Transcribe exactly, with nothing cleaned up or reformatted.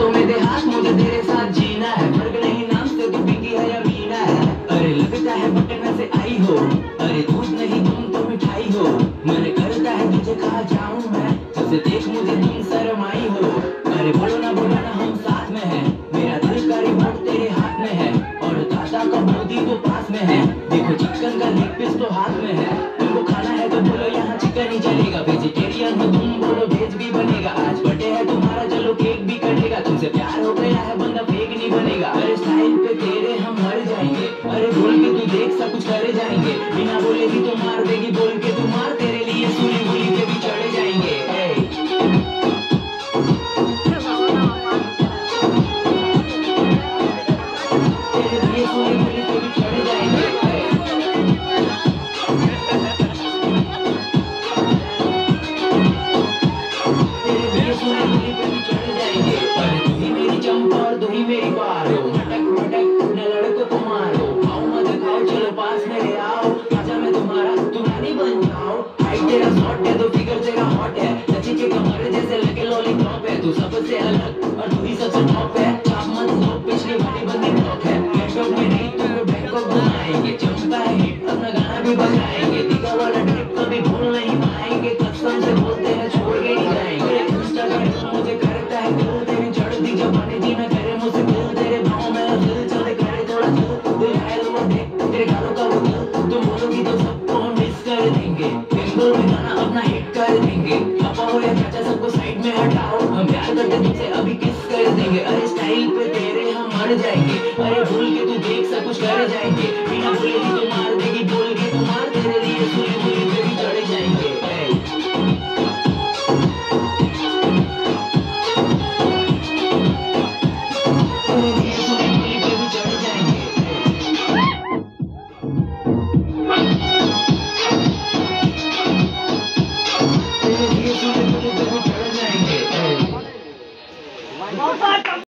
दोस्तों में देहात मुझे तेरे साथ जीना है, फर्क नहीं नाम से तू पिंकी है या मीना है। अरे लगता है बटन से आई हो, अरे दूध नहीं तुम तो मिठाई हो। मन करता है तुझे खा जाऊं मैं, जब से देख मुझे तुम शर्माई हो। अरे बोलो ना बोलो ना हम साथ में हैं, मेरा दिल का रिमोट तेरे हाथ में है, और दादा का मोदी तो पास में है। देखो चिकन का लेग पीस तो हाथ में है, तुमको खाना है तो बोलो यहाँ चिकन ही चलेगा। वेजिटेरियन हो तुम बोलो वेज भी बनेगा, आज बर्थडे है तुम्हारा चलो केक भी कटेगा। तुमसे प्यार हो गया है बंदा फेक नहीं बनेगा। अरे स्टाइल पे तेरे हम मर जाएंगे, अरे बोल के तू देख सब कुछ करे जाएंगे। बिना बोले भी तो मार देगी, बोल के तू मार, तेरे लिए सूली बुली पे भी चढ़े जाएंगे। तेरे लिए सूली बुली पे भी चढ़े जाएंगे। तेरे लिए सूली बुली पे भी चढ़े जाएंगे। अरे तू ही मेरी चंपा और तू ही मेरी पार हो, भटक भटक न लड़को को मारो। आओ मत खाओ चलो पास मेरे आओ, आजा मैं तुम्हारा तुम रानी बन जाओ। हाइट तेरा शॉर्ट है तो फिगर तेरा हॉट है, लची के कमर जैसे लगे लॉलीपॉप है। तू सबसे अलग और तू ही सबसे टॉप है, चाप मत लो पिछली वाली बंदी ब्लॉक है। बैंकॉक में नहीं तुमको बैंकॉक घुमाएंगे, चंपा है हिट अपना गाना भी बजाएंगे। दिखा वाला ट्रिप कभी भूल नहीं पाएंगे, कसम से बोलते हैं छोड़ के नहीं जाएंगे। इंस्टाग्राम मुझे करता है दिल, तेरी चढ़ती जवानी जीना करे मुझसे दिल। तेरे भाव में दिल चले करे थोड़ा दिल, दिल घायल हुआ देख तेरे गालों का वो दिल। तुम बोलोगी तो सबको हम मिस कर देंगे, बिंगल में गाना अपना हिट कर देंगे। पापा हो या चाचा सबको साइड में हटाओ, हम प्यार करते तुमसे अभी किस कर देंगे। अरे स्टाइल पे तेरे हम मर जाएंगे, अरे भूल के तू देख सब कुछ कर जाएंगे। बिना बोले ही तो मार देगी, बोल के तू मार, तेरे लिए सूली बुली पे भी चढ़े जाएंगे। तेरे लिए सूली बुली पे भी चढ़े जाएंगे। तेरे लिए सूली बुली पे भी चढ़े जाएंगे।